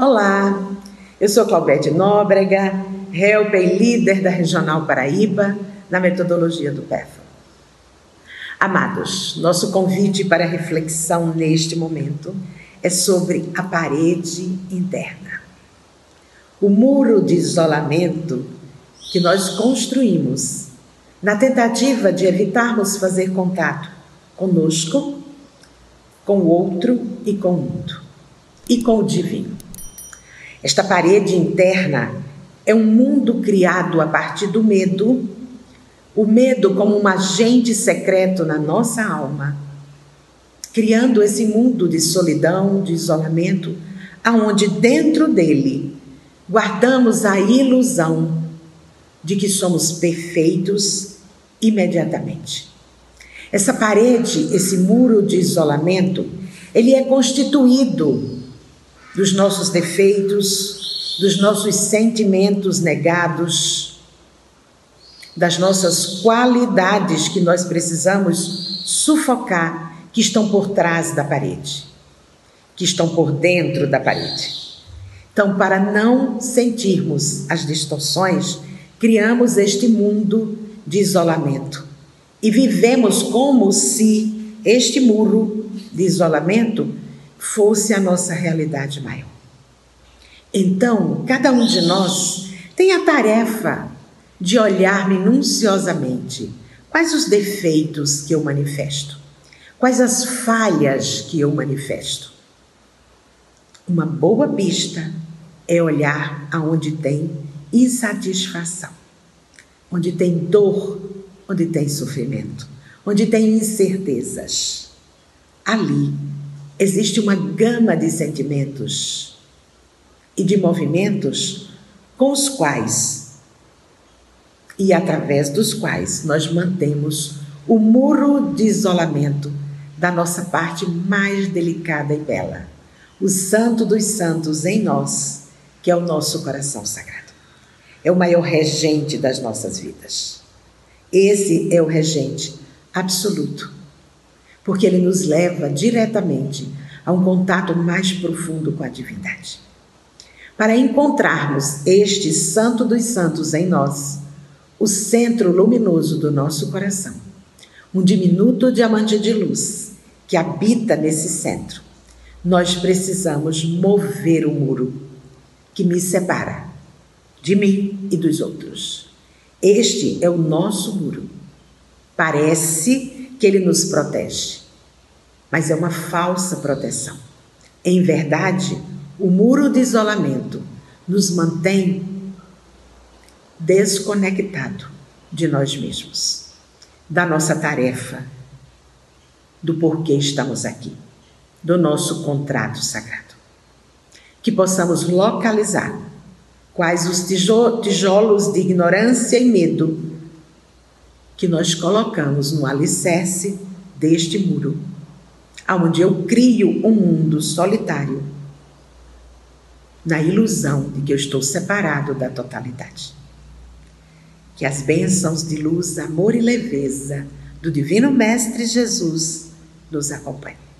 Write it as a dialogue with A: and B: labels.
A: Olá, eu sou Claudete Nóbrega, helper e líder da Regional Paraíba na metodologia do PEFA. Amados, nosso convite para reflexão neste momento é sobre a parede interna. O muro de isolamento que nós construímos na tentativa de evitarmos fazer contato conosco, com o outro e com o mundo, e com o divino. Esta parede interna é um mundo criado a partir do medo, o medo como um agente secreto na nossa alma, criando esse mundo de solidão, de isolamento, aonde dentro dele guardamos a ilusão de que somos perfeitos imediatamente. Essa parede, esse muro de isolamento, ele é constituído dos nossos defeitos, dos nossos sentimentos negados, das nossas qualidades que nós precisamos sufocar, que estão por trás da parede, que estão por dentro da parede. Então, para não sentirmos as distorções, criamos este mundo de isolamento e vivemos como se este muro de isolamento fosse a nossa realidade maior. Então, cada um de nós tem a tarefa de olhar minuciosamente quais os defeitos que eu manifesto, quais as falhas que eu manifesto. Uma boa pista é olhar aonde tem insatisfação, onde tem dor, onde tem sofrimento, onde tem incertezas. Ali existe uma gama de sentimentos e de movimentos com os quais e através dos quais nós mantemos o muro de isolamento da nossa parte mais delicada e bela, o Santo dos Santos em nós, que é o nosso coração sagrado. É o maior regente das nossas vidas. Esse é o regente absoluto, porque ele nos leva diretamente a um contato mais profundo com a divindade. Para encontrarmos este Santo dos Santos em nós, o centro luminoso do nosso coração, um diminuto diamante de luz que habita nesse centro, nós precisamos mover o muro que me separa de mim e dos outros. Este é o nosso muro. Parece que ele nos protege, mas é uma falsa proteção. Em verdade, o muro de isolamento nos mantém desconectado de nós mesmos, da nossa tarefa, do porquê estamos aqui, do nosso contrato sagrado. Que possamos localizar quais os tijolos de ignorância e medo que nós colocamos no alicerce deste muro, onde eu crio um mundo solitário, na ilusão de que eu estou separado da totalidade. Que as bênçãos de luz, amor e leveza do Divino Mestre Jesus nos acompanhem.